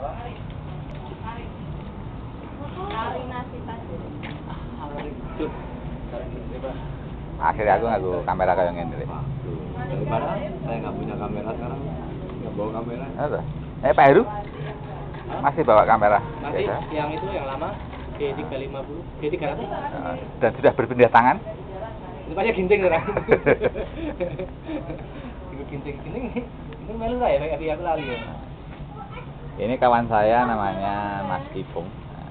Kari nasi tadi. Akhirnya aku ngaku kamera kayak gini deh. Daripada saya nggak punya kamera sekarang, nggak bawa kamera. Apa? Pak Heru? Masih bawa kamera? Masih, Biasa? yang itu yang lama G350, G300. Dan sudah berpindah tangan? Ini pasti ginting orang. Itu ginting, itu melu lah ya, kayak aku lali ya. Ini kawan saya namanya Mas Ipung.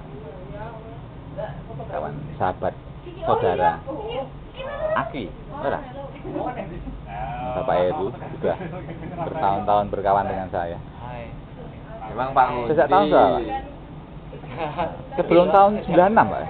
Kawan sahabat saudara Aki, ora? Bapak Heru sudah bertahun-tahun berkawan dengan saya. Hai. Emang Pak Mudi. Sejak tahun berapa? Sebelum tahun 96, Pak.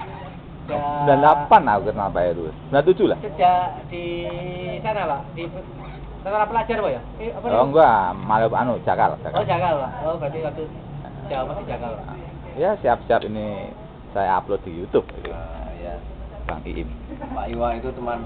98 aku kenal Pak Heru. 97 lah. Sejak di sana Pak, di sekolah pelajar Pak ya? Apa Oh enggak, malah Jakal. Oh Jakal Pak, oh berarti waktu jauh masih Jakal Pak. Ya siap-siap ini saya upload di YouTube. Ya. Bang Iim. Pak Iwa itu teman.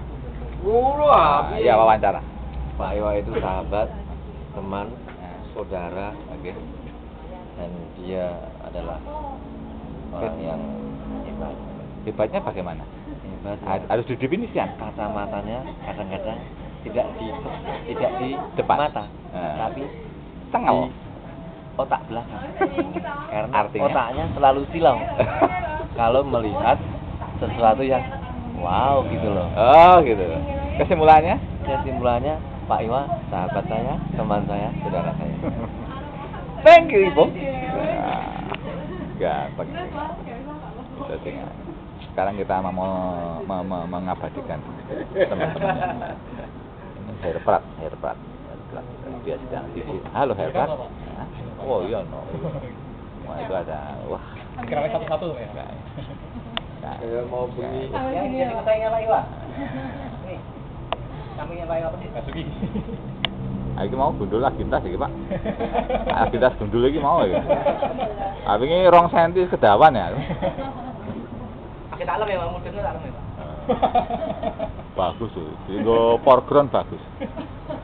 Ya wawancara. Pak Iwa itu sahabat, teman, saudara, oke. Dan dia adalah orang yang hebat. Hebatnya bagaimana? Hebat. Harus didefinisikan. Kacamatanya kadang-kadang tidak di Depan. mata, tapi Tengel. di otak belakang. Karena Artinya? otaknya selalu silau. Kalau melihat sesuatu yang wow gitu loh. Oh gitu. Kesimpulannya? Kesimpulannya Pak Iwa sahabat saya, teman saya, saudara saya. Thank you Ibu. Gampang. Jadi, sekarang kita mau mengabadikan teman-teman. Ini Herprat. Dia sedang di sini. Halo Herprat. Oh iya no. Wah itu ada. Wah. Kira satu-satu ya. Saya mau bunyi. Yang jadi pesaingnya Pak Iwa. Nih. Sampingnya Pak Iwa persis. Masuki. Iki mau gundul lagi tas iki, Pak. Lagi tas gundul lagi mau ya. Tapi ini 2 cm kedawan ya. Pakai dalam ya, mudahnya dalam ya Pak. Bagus tuh. Jadi foreground bagus.